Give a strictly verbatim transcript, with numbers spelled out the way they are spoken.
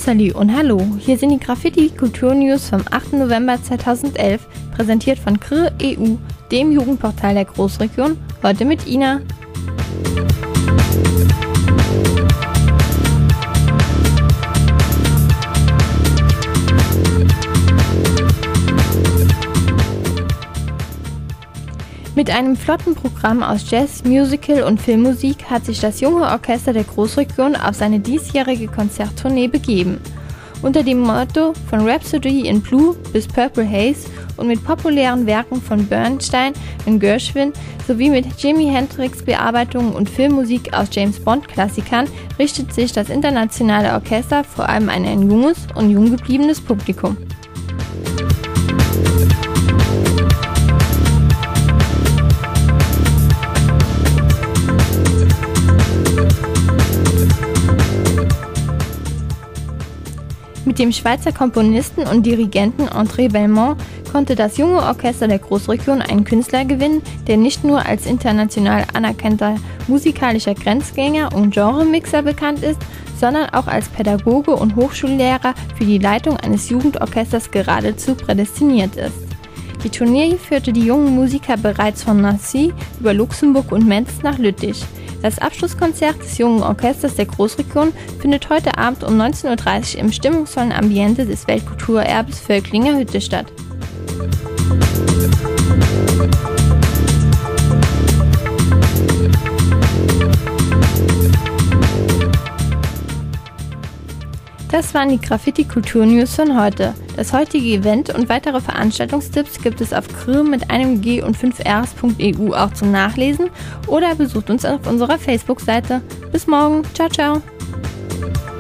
Salü und hallo, hier sind die Graffiti-Kultur-News vom achten November zweitausendelf, präsentiert von K R E U, dem Jugendportal der Großregion, heute mit Ina. Mit einem flotten Programm aus Jazz, Musical und Filmmusik hat sich das junge Orchester der Großregion auf seine diesjährige Konzerttournee begeben. Unter dem Motto von Rhapsody in Blue bis Purple Haze und mit populären Werken von Bernstein und Gershwin sowie mit Jimi Hendrix Bearbeitungen und Filmmusik aus James Bond Klassikern richtet sich das internationale Orchester vor allem an ein junges und jung gebliebenes Publikum. Mit dem Schweizer Komponisten und Dirigenten André Belmont konnte das junge Orchester der Großregion einen Künstler gewinnen, der nicht nur als international anerkannter musikalischer Grenzgänger und Genremixer bekannt ist, sondern auch als Pädagoge und Hochschullehrer für die Leitung eines Jugendorchesters geradezu prädestiniert ist. Die Tournee führte die jungen Musiker bereits von Nancy über Luxemburg und Metz nach Lüttich. Das Abschlusskonzert des jungen Orchesters der Großregion findet heute Abend um neunzehn Uhr dreißig im stimmungsvollen Ambiente des Weltkulturerbes Völklinger Hütte statt. Das waren die Graffiti-Kultur-News von heute. Das heutige Event und weitere Veranstaltungstipps gibt es auf k r i mit einem G und fünf Rs Punkt E U auch zum Nachlesen oder besucht uns auf unserer Facebook-Seite. Bis morgen, ciao ciao!